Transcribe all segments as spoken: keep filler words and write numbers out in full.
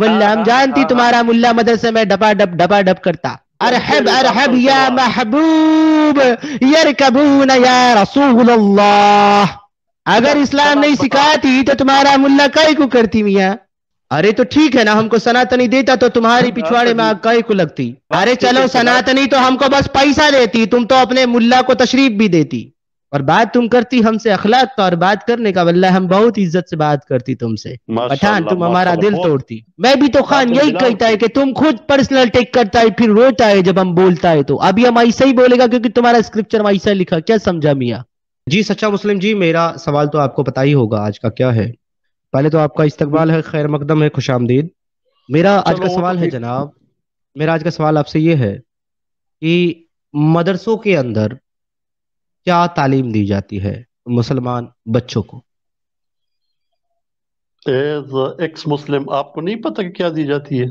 واللہ ہم جانتی تمہارا ملا مدرسے میں ڈپا ڈپ ڈپا ڈپ کرتا ارحب ارحب یا محبوب یرکبون یا رسول اللہ. اگر اسلام نہیں سکھاتی تو تمہارا ملا کائی کو کرتی میاں. ارے تو ٹھیک ہے نا, ہم کو سناتنی دیتا تو تمہاری پچھواڑے میں کائی کو لگتی. ارے چلو سناتنی تو ہم کو بس پیسہ دیتی, تم تو اپنے ملا کو تشریف بھی دیتی, اور بات تم کرتی ہم سے اخلاق کا اور بات کرنے کا. واللہ ہم بہت عزت سے بات کرتی تم سے. پٹھان تم ہمارا دل توڑتی. میں بھی تو خان یہی کہتا ہے کہ تم خود پرسنل ٹیک کرتا ہے پھر روتا ہے جب ہم بولتا ہے. تو ابھی ہم ایسا ہی بولے گا کیونکہ تمہارا اسکرپچر میں ایسا لکھا. کیا سمجھا میاں؟ جی سچا مسلم جی, میرا سوال تو آپ کو پتا ہی ہوگا آج کا کیا ہے. پہلے تو آپ کا استقبال ہے, خیر مقدم ہے, خوش آمدید. میرا آج کا سوال ہے جناب, میرا آج کا سوال آپ سے یہ ہے کہ مدرسوں کے اندر کیا تعلیم دی جاتی ہے مسلمان بچوں کو؟ ایز ایکس مسلم آپ کو نہیں پتہ کہ کیا دی جاتی ہے؟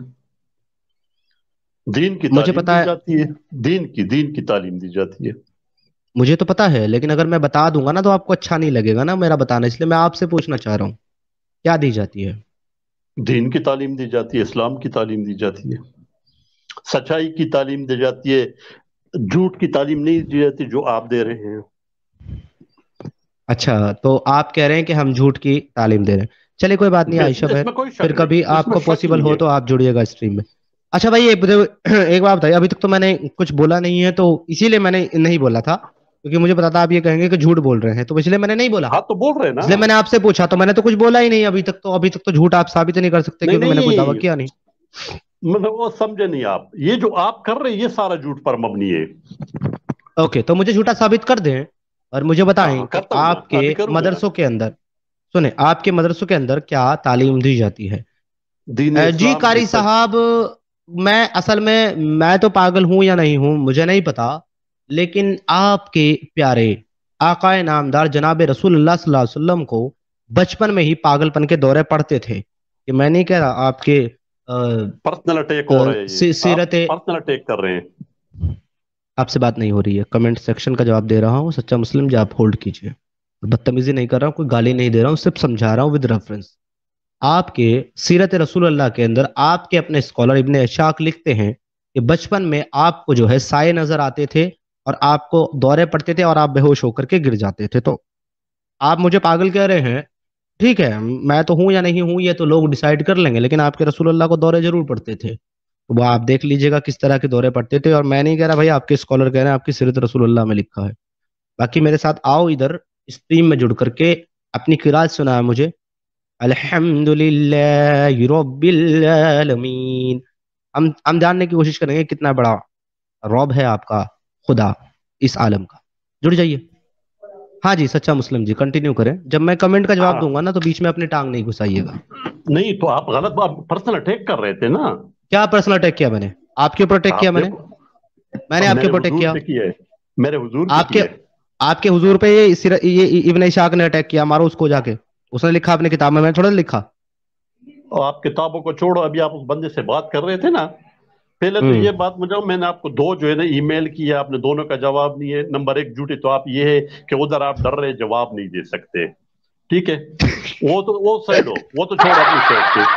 دین کی مجھے تعلیم پتا دی ہے, جاتی ہے. دین کی دین کی تعلیم دی جاتی ہے. مجھے تو پتا ہے, لیکن اگر میں بتا دوں گا نا تو آپ کو اچھا نہیں لگے گا نا میرا بتانا, اس لیے میں آپ سے پوچھنا چاہ رہا ہوں کیا دی جاتی ہے؟ دین کی تعلیم دی جاتی ہے, اسلام کی تعلیم دی جاتی ہے, سچائی کی تعلیم دی جاتی ہے. جھوٹ کی تعلیم نہیں دی جاتی جو آپ دے رہے ہیں. اچھا, تو آپ کہہ رہے ہیں کہ ہم جھوٹ کی تعلیم دے رہے ہیں. چلے کوئی بات نہیں عائشہ اس بہن, میں کوئی پھر شک کبھی نہیں, اس آپ میں کو شک پاسبل نہیں ہو ہے. تو آپ جڑیے گا اسٹریم میں. اچھا بھائی ایک بات بتائیے, ابھی تک تو میں نے کچھ بولا نہیں ہے, تو اسی لیے میں نے نہیں بولا تھا کیونکہ مجھے پتا تھا آپ یہ کہیں گے کہ جھوٹ بول رہے ہیں, تو اس لیے میں نے نہیں بولا. ہاں تو بول رہے ہیں نا, اس لیے میں نے آپ سے پوچھا, تو میں نے تو کچھ بولا ہی نہیں ابھی تک. تو ابھی تک تو جھوٹ آپ ثابت نہیں کر سکتے نہیں کیونکہ میں نے کوئی دعویٰ نہیں کیا نہیں. مطلب وہ سمجھے نہیں آپ, یہ جو آپ کر رہے ہیں یہ سارا جھوٹ پر مبنی ہے. اوکے, تو مجھے جھوٹا ثابت کر دیں اور مجھے بتائیں ہاں کہ کرتا ہوں نا, آپ کے ابھی کروں گا. مدرسوں کے اندر, سنیں, آپ کے مدرسوں کے اندر کیا تعلیم دی جاتی ہے؟ دین جی اسلام کی قاری سچ. صاحب, میں اصل میں میں تو پاگل ہوں یا نہیں ہوں مجھے نہیں پتا, لیکن آپ کے پیارے آقا نامدار جناب رسول اللہ صلی اللہ علیہ وسلم کو بچپن میں ہی پاگل پن کے دورے پڑتے تھے. کہ میں نہیں کہہ رہا آپ کے پرسنل اٹیک ہو رہا ہے, یہ آپ سیرت, پرسنل اٹیک کر رہے ہیں. آپ سے بات نہیں ہو رہی ہے, کمنٹ سیکشن کا جواب دے رہا ہوں. سچا مسلم جی آپ ہولڈ کیجئے, بدتمیزی نہیں کر رہا ہوں, کوئی گالی نہیں دے رہا ہوں, صرف سمجھا رہا ہوں ود ریفرنس. آپ کے سیرت رسول اللہ کے اندر آپ کے اپنے اسکالر ابن اشاق لکھتے ہیں کہ بچپن میں آپ کو جو ہے سائے نظر آتے تھے اور آپ کو دورے پڑتے تھے اور آپ بے ہوش ہو کر کے گر جاتے تھے. تو آپ مجھے پاگل کہہ رہے ہیں, ٹھیک ہے, میں تو ہوں یا نہیں ہوں یہ تو لوگ ڈیسائیڈ کر لیں گے, لیکن آپ کے رسول اللہ کو دورے ضرور پڑتے تھے. وہ آپ دیکھ لیجئے گا کس طرح کے دورے پڑتے تھے, اور میں نہیں کہہ رہا بھائی, آپ کے اسکالر کہہ رہے ہیں, آپ کی سیرت رسول اللہ میں لکھا ہے. باقی میرے ساتھ آؤ ادھر اسٹریم میں جڑ کر کے اپنی قرات سنا مجھے. الحمدللہ رب العالمین. ہم ہم جاننے کی کوشش کریں گے کتنا بڑا رب ہے آپ کا خدا اس عالم کا. جڑ جائیے. ہاں جی سچا مسلم جی کنٹینیو کریں, جب میں کمنٹ کا جواب دوں گا نا تو بیچ میں اپنی ٹانگ نہیں گھسائیے گا. نہیں تو آپ غلط بات پرسنل اٹیک کر رہے تھے نا. کیا پرسنل اٹیک کیا میں نے آپ کے اوپر اٹیک کیا؟ آپ میں نے دیکھو, میں نے آپ کے میرے اوپر اٹیک حضور کیا؟ پہ کیا ہے, میرے حضور پہ آپ کے کیا ہے. آپ کے حضور پہ یہ یہ ابن اشاق نے اٹیک کیا, مارو اس کو جا کے. اس نے لکھا اپنی کتاب میں, میں تھوڑا لکھا. اور آپ کتابوں کو چھوڑو, ابھی آپ اس بندے سے بات کر رہے تھے نا, پہلے تو ہوں یہ بات مجھے, میں نے آپ کو دو جو ہے نا ای میل کیا, آپ نے دونوں کا جواب نہیں ہے. نمبر ایک جھوٹے تو آپ یہ ہے کہ ادھر آپ ڈر رہے جواب نہیں دے سکتے, ٹھیک ہے, وہ تو وہ سائڈ ہو, وہ تو چھوڑو اپنی سائڈ پہ.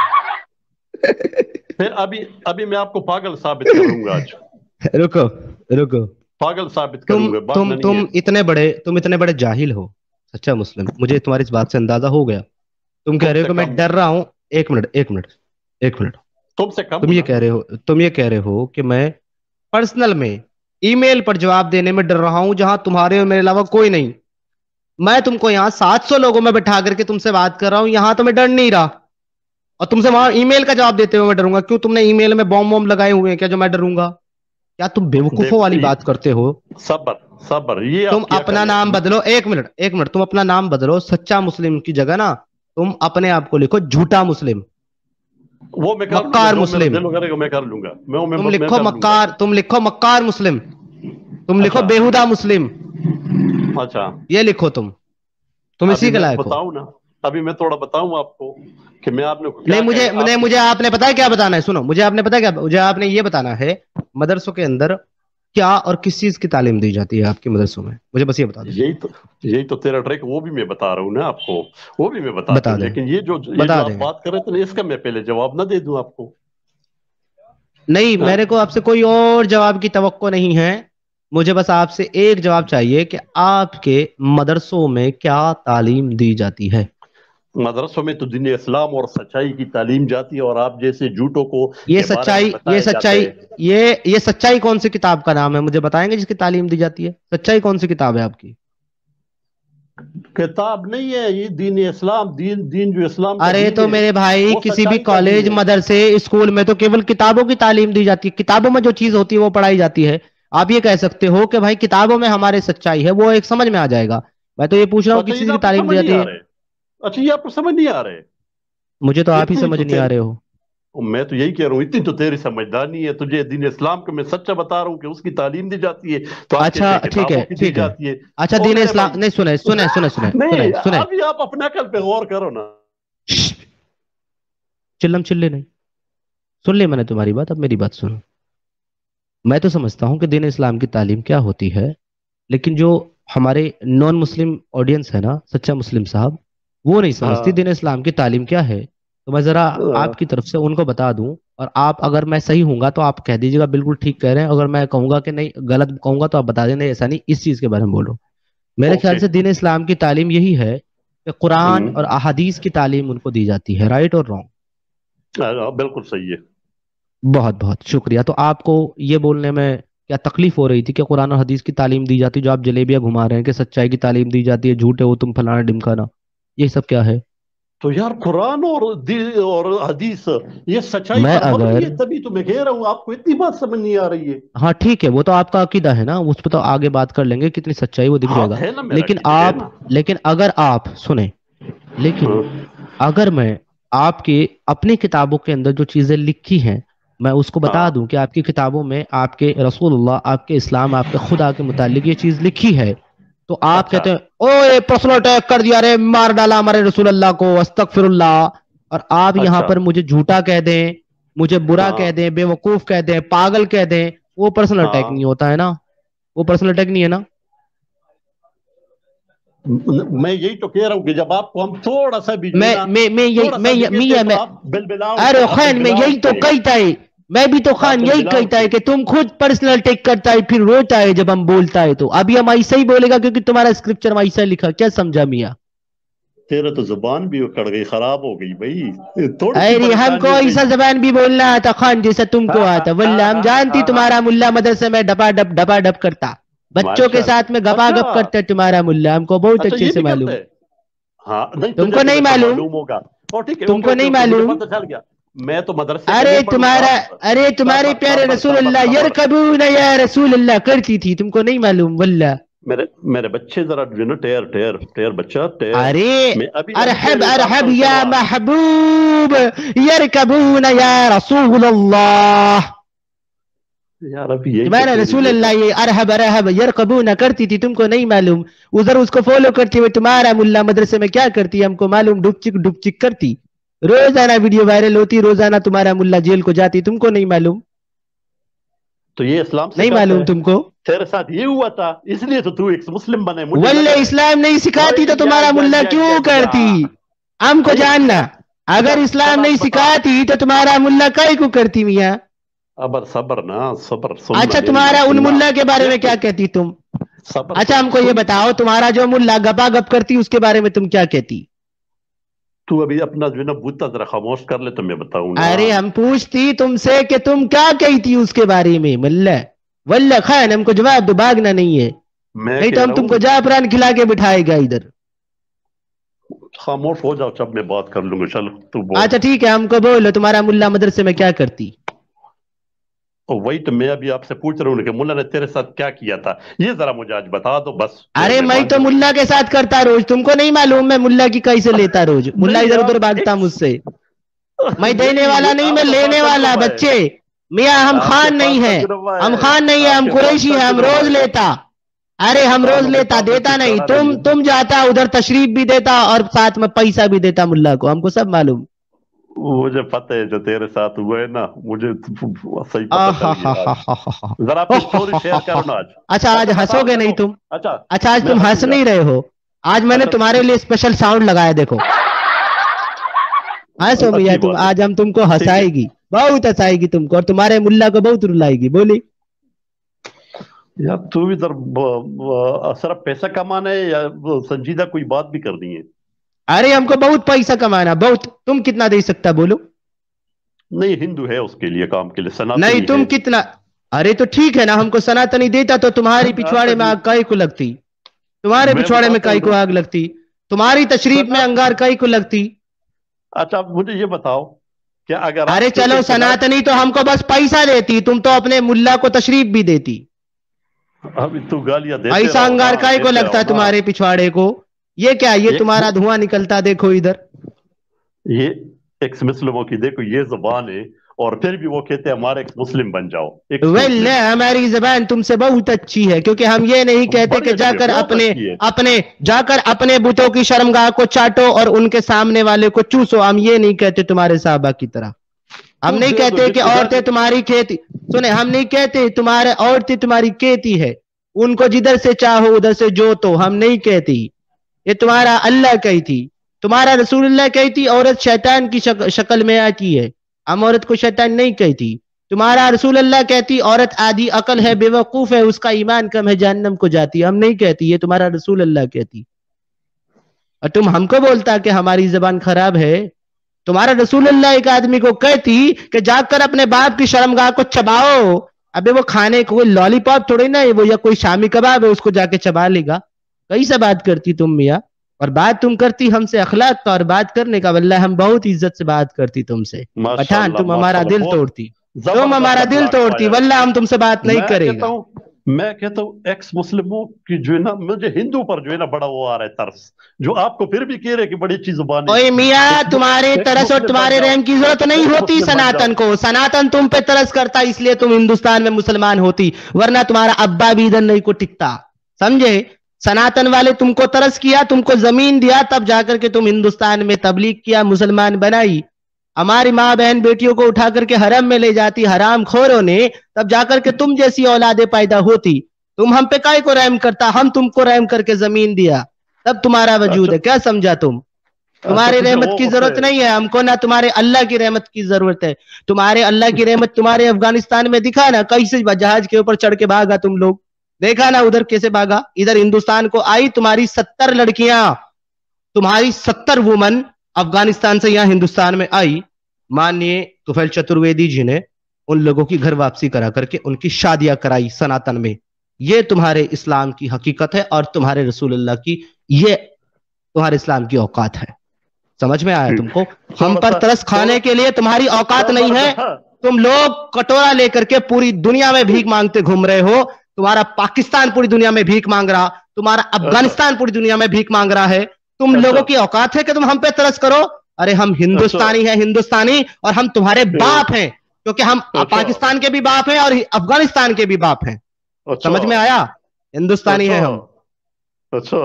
پھر ابھی ابھی میں آپ کو پاگل ثابت کروں گا آج. رکو رکو, پاگل ثابت تم کروں گا, تم بھاگنا نہیں ہے. تم اتنے بڑے تم اتنے بڑے جاہل ہو سچا مسلم, مجھے تمہاری اس بات سے اندازہ ہو گیا. تم کہہ تم رہے ہو سے کہ میں کم, ڈر رہا ہوں. ایک منٹ ایک منٹ ایک منٹ تم سے کم تم ہوں یہ نا. کہہ رہے ہو تم یہ کہہ رہے ہو کہ میں پرسنل میں ای میل پر جواب دینے میں ڈر رہا ہوں جہاں تمہارے اور میرے علاوہ کوئی نہیں. میں تم کو یہاں سات سو لوگوں میں بٹھا کر کے تم سے بات کر رہا ہوں, یہاں تو میں ڈر نہیں رہا, اور تم سے وہاں ای میل کا جواب دیتے ہوئے میں ڈروں گا. کیوں, تم نے ای میل میں بوم بوم لگائے ہوئے ہیں کیا جو میں ڈروں گا؟ کیا تم بیوقوفوں والی دیکھو بات کرتے ہو؟ صبر صبر, یہ تم آپ کی اپنا عقل ہے. نام بدلو, ایک منٹ ایک منٹ تم اپنا نام بدلو. سچا مسلم کی جگہ نا تم اپنے آپ کو لکھو جھوٹا مسلم, وہ میں کر لوں گا, مکار جو میرا مسلم. دل کرے گا میں کر لوں گا. میں میں تم میں لکھو کر لوں گا. مکار, تم لکھو مکار مسلم, تم لکھو اچھا بےہودہ مسلم, اچھا, یہ لکھو تم تم ابھی اسی کے میں لائق ہو. بتاؤں نا, ابھی میں تھوڑا بتاؤں آپ کو کہ میں آپ نے نہیں کیا مجھے کہا. نہیں آپ مجھے آپ نے پتا ہے کیا بتانا ہے, سنو مجھے آپ نے پتا کیا, مجھے آپ نے یہ بتانا ہے مدرسوں کے اندر کیا اور کس چیز کی تعلیم دی جاتی ہے آپ کے مدرسوں میں؟ مجھے بس یہ بتا دیں. یہی تو یہی تو تیرا ٹریک، وہ بھی میں بتا رہا ہوں نا آپ کو، وہ بھی میں بتا بتا دوں، دیں لیکن یہ جو یہ بتا جو آپ دیں بات کر رہے تھے نا، اس کا میں پہلے جواب نہ دے دوں آپ کو؟ نہیں، ہاں؟ میرے کو آپ سے کوئی اور جواب کی توقع نہیں ہے. مجھے بس آپ سے ایک جواب چاہیے کہ آپ کے مدرسوں میں کیا تعلیم دی جاتی ہے؟ مدرسوں میں تو دین اسلام اور سچائی کی تعلیم جاتی ہے، اور آپ جیسے جھوٹوں کو یہ کے بارے میں سچائی یہ بتایا جاتا سچائی ہے. یہ یہ سچائی کون سی کتاب کا نام ہے؟ مجھے بتائیں گے جس کی تعلیم دی جاتی ہے. سچائی کون سی کتاب ہے آپ کی؟ کتاب نہیں ہے یہ، دین اسلام، دین دین جو اسلام کا ارے دین تو ہے میرے بھائی، وہ کسی بھی سچائی کا دین کالج، ہے. مدرسے، اسکول میں تو کیول کتابوں کی تعلیم دی جاتی ہے. کتابوں میں جو چیز ہوتی ہے وہ پڑھائی جاتی ہے. آپ یہ کہہ سکتے ہو کہ بھائی کتابوں میں ہمارے سچائی ہے، وہ ایک سمجھ میں آ جائے گا. میں تو یہ پوچھ رہا ہوں اچھا کس چیز یہ کی آپ کو تعلیم دی سمجھ نہیں جاتی آ ہے. رہے؟ اچھا یہ آپ کو سمجھ نہیں آ رہے؟ مجھے تو آپ ہی اتنی سمجھ تو نہیں تیرے آ رہے ہو. میں تو یہی کہہ رہا ہوں، اتنی تو تیری سمجھدار نہیں ہے. تجھے دین اسلام کو میں سچا بتا رہا ہوں کہ اس کی تعلیم دی جاتی ہے، تو آپ اچھا کہتے ہیں ٹھیک ہے کتابوں کی دی ٹھیک ہے جاتی ہے. اچھا، او دین میرے اسلام بھائی نہیں، سنیں سنیں سنیں سنیں سنیں نہیں، سنیں. ابھی آپ اپنے عقل پہ غور کرو نا. چلم چلے نہیں. سن لے میں نے تمہاری بات، اب میری بات سنو. میں تو سمجھتا ہوں کہ دین اسلام کی تعلیم کیا ہوتی ہے، لیکن جو ہمارے نان مسلم آڈینس ہے نا، سچا مسلم صاحب، وہ نہیں سمجھتی ہاں دین اسلام کی تعلیم کیا ہے. تو میں ذرا آپ کی طرف سے ان کو بتا دوں، اور آپ اگر میں صحیح ہوں گا تو آپ کہہ دیجیے گا بالکل ٹھیک کہہ رہے ہیں. اگر میں کہوں گا کہ نہیں غلط کہوں گا تو آپ بتا دیں نہیں ایسا نہیں، اس چیز کے بارے میں بول رہا ہوں. میرے خیال اوکے. سے دین اسلام کی تعلیم یہی ہے کہ قرآن اور احادیث کی تعلیم ان کو دی جاتی ہے. رائٹ اور رانگ؟ بالکل صحیح ہے. بہت بہت شکریہ. تو آپ کو یہ بولنے میں کیا تکلیف ہو رہی تھی کہ قرآن اور حدیث کی تعلیم دی جاتی، جو آپ جلیبیاں گھما رہے ہیں کہ سچائی کی تعلیم دی جاتی ہے، جھوٹے ہو تم، فلانا ڈمکانا، یہ سب کیا ہے؟ تو یار قرآن اور اور حدیث یہ سچائی میں پر مبنی اگر ہے، تبھی تو میں کہہ رہا ہوں آپ کو اتنی بات سمجھ نہیں آ رہی ہے. ہاں ٹھیک ہے، وہ تو آپ کا عقیدہ ہے نا، اس پہ تو آگے بات کر لیں گے، کتنی سچائی وہ دکھ جائے گا. ہاتھ ہے نا میرا لیکن عقیدہ ہے آپ نا. لیکن اگر آپ سنیں، لیکن اگر میں آپ کی اپنی کتابوں کے اندر جو چیزیں لکھی ہیں میں اس کو بتا دوں کہ آپ کی کتابوں میں آپ کے رسول اللہ، آپ کے اسلام، آپ کے خدا کے متعلق یہ چیز لکھی ہے، تو آپ اچھا کہتے ہیں اوے پرسنل اٹیک کر دیا رے، مار ڈالا ہمارے رسول اللہ کو، استغفر اللہ. اور آپ یہاں اچھا. پر مجھے جھوٹا کہہ دیں، مجھے برا ہاں کہہ دیں، بے وقوف کہہ دیں، پاگل کہہ دیں، وہ پرسنل اٹیک ہاں نہیں ہوتا ہے نا. وہ پرسنل اٹیک نہیں ہے نا. میں یہی تو کہہ رہا ہوں کہ جب آپ کو ہم تھوڑا سا بھی جو ہے میں نا میں میں یہی تھوڑا سا میں بھی کہتے ہیں میاں تو میں آپ بلبلا ارے اٹھتے آپ خان میں بلبلا یہی تو اٹھتے کہتا ہے، میں بھی تو آپ خان یہی بلبلا کہتا اٹھتے. ہے کہ تم خود پرسنل اٹیک کرتا ہے پھر روتا ہے جب ہم بولتا ہے. تو ابھی ہم ایسا ہی بولے گا کیونکہ تمہارا اسکرپچر میں ایسا لکھا. کیا سمجھا میاں؟ تیرا تو زبان بھی اکڑ گئی، خراب ہو گئی بھائی، تھوڑی سی ارے ہم کو پریشانی ہو گئی. ایسا زبان بھی بولنا آتا خان جیسا تم کو آتا، واللہ ہم جانتی تمہارا ملا مدرسے میں ڈپا ڈپ ڈپا ڈپ کرتا، بچوں کے ماشاء ساتھ میں اللہ. گپا اچھا گپ کرتا تمہارا ملا، ہم کو بہت اچھا اچھے یہ سے بھی کرتے معلوم. ہیں. ہاں نہیں تم تجھے کو تو نہیں ویسے معلوم؟ معلوم ہوگا. او ٹھیک ہے تم اوکے کو اوکے نہیں اوکے مجھے معلوم؟ پتہ چل گیا. میں تو مدرسے میں ارے نہیں پڑھوں گا. تمہارا صبر ارے تمہارے صبر پیارے صبر رسول صبر اللہ صبر. یرکبون یا رسول اللہ کرتی تھی، تم کو نہیں معلوم؟ واللہ میرے میرے بچے ذرا جو نا ٹیر ٹیر ٹیر بچہ ٹیر. ارے میں ابھی ابھی ارحب تیرے حساب ارحب سے یا چلوا. محبوب یرکبون یا رسول اللہ. یار ابھی یہی تو تمہارا تیری رسول جو ہے نا. اللہ یہ ارحب ارحب یرکبون کرتی تھی، تم کو نہیں معلوم؟ ادھر اس کو فالو کرتی ہوئے تمہارا ملا مدرسے میں کیا کرتی ہم کو معلوم، ڈب چک ڈب چک کرتی، روزانہ ویڈیو وائرل ہوتی، روزانہ تمہارا ملا جیل کو جاتی، تم کو نہیں معلوم؟ تو یہ اسلام نہیں سکھاتا معلوم ہے. تم کو؟ تیرے ساتھ یہ ہوا تھا اس لیے تو تو ایک مسلم بنے، مجھے واللہ نظر ہے. اسلام نہیں سکھاتی تو اوئے یا تمہارا یا ملا یا یا کیوں یا. کرتی؟ ہم کو نہیں جاننا، اچھا اگر اسلام چل نہیں آپ بتا. سکھاتی تو تمہارا ملا کئی کو کرتی میاں؟ ابر صبر نا صبر، سننا اچھا میری تمہارا بات ان سننا. ملا کے بارے میں ایک کیا تو کہتی تم؟ صبر اچھا سن ہم کو یہ سن. بتاؤ، تمہارا جو ملا گپا گپ کرتی اس کے بارے میں تم کیا کہتی؟ تو ابھی اپنا جو ہے نا بوتا ذرا خاموش کر لے تو میں بتاؤں نا. ارے ہم پوچھتی تم سے کہ تم کیا کہتی اس کے بارے میں ملا؟ واللہ خان ہم کو جواب دو، بھاگنا نہیں ہے، میں نہیں تو کہہ ہم رہا تم کو ہوں جعفران کھلا کے بٹھائے گا ادھر. خاموش ہو جاؤ، جب میں بات کر لوں گا. چل تو بول. اچھا ٹھیک ہے، ہم کو بولو تمہارا ملا مدرسے میں کیا کرتی؟ وہی تو میں ابھی آپ سے پوچھ رہا ہوں کہ ملا نے تیرے ساتھ کیا کیا تھا، یہ ذرا مجھے آج بتا دو بس. پھر ارے میں مان تو جاؤں. ملا کے ساتھ کرتا روز، تم کو نہیں معلوم میں ملا کی کیسے لیتا روز؟ ملا نہیں ادھر یار ادھر بھاگتا ایک مجھ سے. میں دینے نہیں والا یہ نہیں، آپ میں کا پاس لینے والا. تجربہ ہے. بچے میاں ہم آپ کے خان پاس نہیں ہیں، تجربہ ہم ہے. خان نہیں ہیں، آپ ہم کے پاس قریشی ہیں، ہم تجربہ روز ہے. لیتا. ارے ہم روز خانوں کے لیتا، سامنے دیتا کچھ نہیں. کھڑا تم ہے. تم جاتا ادھر تشریف بھی دیتا اور ساتھ میں پیسہ بھی دیتا ملا کو، ہم کو سب معلوم. मुझे पता है जो तेरे साथ हुआ है ना, मुझे सही पता आहा चल हा गया हा आज। हा हा हा। जरा अपनी स्टोरी शेयर करो ना आज। अच्छा आज अच्छा बताओ हंसोगे नहीं देखो, तुम? अच्छा अच्छा आज मैं तुम हंस हंसूंगा। नहीं रहे हो, आज मैंने अच्छा तुम्हारे लिए स्पेशल साउंड लगाया, देखो। हंसो मियाँ अच्छी तुम, बात है, आज हम तुमको ठीक है। हंसाएगी, बहुत हंसाएगी तुमको, और तुम्हारे मुल्ला को बहुत रुलाएगी। बोली यार तू भी इधर ब- ब- सिर्फ पैसा कमाना है या वो संजीदा कोई बात भी करनी है? अरे हमको बहुत पैसा कमाना, बहुत। तुम कितना दे सकता बोलो? नहीं, हिंदू है उसके लिए, काम के लिए, नहीं सनातनी तुम है। कितना? अरे तो ठीक है ना, हमको सनातनी देता तो तुम्हारी पिछवाड़े अच्छा में जी, आग काहे को लगती? तुम्हारे मैं पिछवाड़े में बताता काहे हूँ को ना, आग लगती? तुम्हारी तशरीफ में सनात अंगार काहे को लगती? अच्छा आप मुझे ये बताओ, क्या अगर अरे आप क्योंकि चलो सनात सनातनी तो हमको बस पैसा देती, तुम तो अपने मुल्ला को तशरीफ भी देती। अभी तू गालियां देते ऐसा रहो ना, अंगार काहे को देते लगता रहो है ना। तुम्हारे पिछवाड़े को? ये क्या, ये एक तुम्हारा धुआं निकलता देखो इधर। ये एक्स मुस्लिमों की देखो ये जुबान है, और फिर भी वो कहते हैं हमारे एक्स मुस्लिम बन जाओ, एक्स वेल मुस्लिम। ने हमारी जबान तुमसे बहुत अच्छी है, क्योंकि हम ये नहीं कहते बड़ी कि अच्छी है, जाकर बहुत अपने अच्छी है। अपने जाकर अपने बुतों की शर्मगाह को चाटो और उनके सामने वाले को चूसो। हम ये नहीं कहते तुम्हारे साहबा की तरह। हम तू नहीं दे दो कहते कि जितनी औरतें गाली। तुम्हारी खेती, सुने, हम नहीं कहते तुम्हारे औरतें तुम्हारी खेती है, उनको जिधर से चाहो उधर से जोतो, हम नहीं कहती। ये तुम्हारा अल्लाह कही थी, तुम्हारा रसूलुल्लाह कही थी, औरत शैतान की शक, शक्ल में आती है। हम औरत को शैतान नहीं कहती। तुम्हारा रसूलुल्लाह कहती औरत आधी अकल है, बेवकूफ है, उसका ईमान कम है, जहन्नम को जाती। हम नहीं कहती, ये तुम्हारा रसूलुल्लाह कहती। और तुम हमको बोलता कि हमारी जबान खराब है। तुम्हारा रसूलुल्लाह एक आदमी को कहती कि जाकर अपने बाप की शर्मगाह को चबाओ। अबे वो खाने को कोई लॉलीपॉप थोड़ी ना है वो, या कोई शामी कबाब है उसको जाके चबा लेगा? कैसे बात करती तुम मियाँ? और बात तुम करती हमसे अखलाक का, और बात करने का वल्लाह हम बहुत इज्जत से बात करती तुमसे। पठान माशाल्लाह तुम हमारा माशाल्लाह, दिल बहुत तोड़ती, तुम जबरदस्त हमारा दिल अखलाक तोड़ती, पाया है। वल्लाह हम तुमसे बात नहीं मैं कहता करेगा। हूँ मैं कहता हूँ एक्स मुस्लिमों की जो है ना, मुझे हिंदू पर जो है ना बड़ा वो आ रहा है तरस, जो आपको फिर भी कह रहे हैं कि बड़ी अच्छी जुबान है। ओए मियाँ, एक्स तुम्हारे एक्स तरस और मुस्लिम बन तुम्हारे जाओ, रहम की जरूरत नहीं एक्स होती मुस्लिम बन सनातन जाओ। को। सनातन तुम पे तरस करता इसलिए तुम हिंदुस्तान में मुसलमान होती, वरना तुम्हारा अब्बा भी इधर नहीं को टिकता। समझे? सनातन वाले तुमको तरस किया, तुमको जमीन दिया, तब जाकर के तुम हिंदुस्तान में तबलीग किया, मुसलमान बनाई। हमारी माँ बहन बेटियों को उठा करके हरम में ले जाती हराम खोरों ने, तब जाकर के तुम जैसी औलादे पैदा होती। तुम हम पे काय को रहम करता? हम तुमको रहम करके जमीन दिया, तब तुम्हारा वजूद अच्छा है। क्या समझा तुम? अच्छा, तुम्हारी तुझे रहमत वो की गुस्सा जरूरत है। नहीं है हमको, ना तुम्हारे अल्लाह की रहमत की जरूरत है। तुम्हारे अल्लाह की रहमत तुम्हारे अफगानिस्तान में दिखा ना, कैसे जहाज के ऊपर चढ़ के भागा तुम लोग, देखा ना उधर कैसे भागा। इधर हिंदुस्तान को आई तुम्हारी सत्तर लड़कियां, तुम्हारी सत्तर वुमन अफगानिस्तान से यहाँ हिंदुस्तान में आई। माननीय तुफैल चतुर्वेदी जी ने उन लोगों की घर वापसी करा करके उनकी शादियां कराई सनातन में। ये तुम्हारे इस्लाम की हकीकत है, और तुम्हारे रसूलुल्लाह की ये तुम्हारे इस्लाम की औकात है। समझ में आया तुमको? हम थोड़ा पर सा तरस थोड़ा खाने के लिए तुम्हारी औकात नहीं है। जबरदस्त। तुम लोग कटोरा लेकर के पूरी दुनिया में भीख मांगते घूम रहे हो। तुम्हारा पाकिस्तान पूरी दुनिया में भीख मांग रहा, तुम्हारा अच्छा अफगानिस्तान पूरी दुनिया में भीख मांग रहा है। तुम अच्छा लोगों की औकात है कि तुम हम पे तरस करो? अरे हम अच्छा हिंदुस्तानी हैं, हिंदुस्तानी, और हम तुम्हारे बाप हैं, क्योंकि हम अच्छा पाकिस्तान के भी बाप हैं और अफगानिस्तान के भी बाप हैं। अच्छा समझ में आया? हिंदुस्तानी अच्छा है हम। अच्छा।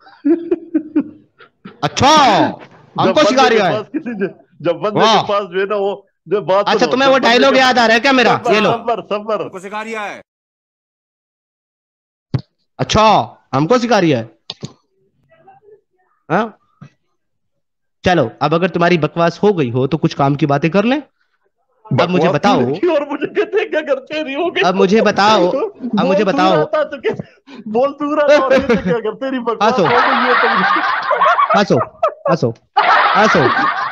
अच्छा जब हमको बंदे सिखा के रहा है? पास किसी ने जब बंदे के वाह। पास जो है ना वो जो बात अच्छा सुनो, तुम्हें जब वो बंदे डायलॉग के याद आ रहा है क्या मेरा? सबर ये लो। सबर सबर हमको सिखा रिया है। अच्छा हमको सिखा रही है? हाँ? चलो अब अगर तुम्हारी बकवास हो गई हो तो कुछ काम की बातें कर लें। अब मुझे बकवास बताओ, तूने की और मुझे कहते हैं क्या करते रही हो गई। अब मुझे बताओ, अब बोल मुझे तू बताओ। रहा था तो क्या बोल तू रहा था और कहते क्या करते रही बकवास हंसो हो गई है तुम। हंसो हंसो हंसो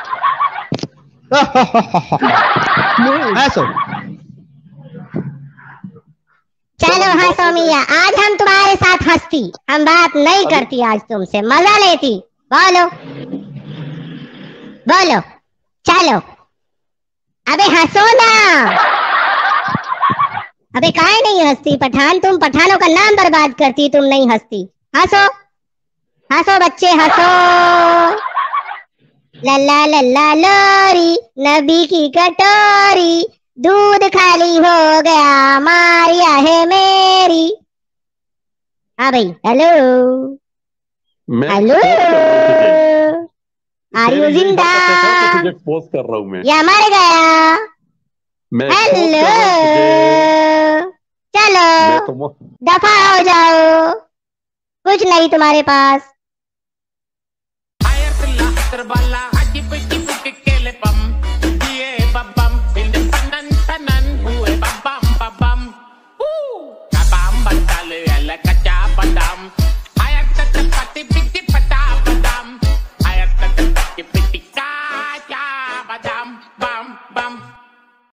हंसो। चलो हंसो मियाँ, आज हम तुम्हारे साथ हंसती, हम बात नहीं करती आज तुमसे, मजा लेती। बोलो बोलो, चलो अबे हंसो ना। अबे काहे नहीं हंसती पठान? तुम पठानों का नाम बर्बाद करती, तुम नहीं हंसती। हंसो हंसो बच्चे हंसो। लल्ला लल्ला लोरी, नबी की कटोरी, दूध खाली हो गया, मारिया है मेरी। हाँ भाई, हेलो मैं हेलो। फोन कर रहा हूँ तुझे। आर यू जिंदा तुझे एक्सपोज कर रहा हूँ मैं, या मर गया? मैं expose कर हेलो, रहा हूँ तुझे। चलो मैं तो मो- दफा हो जाओ, कुछ नहीं तुम्हारे पास। Ayer la terbala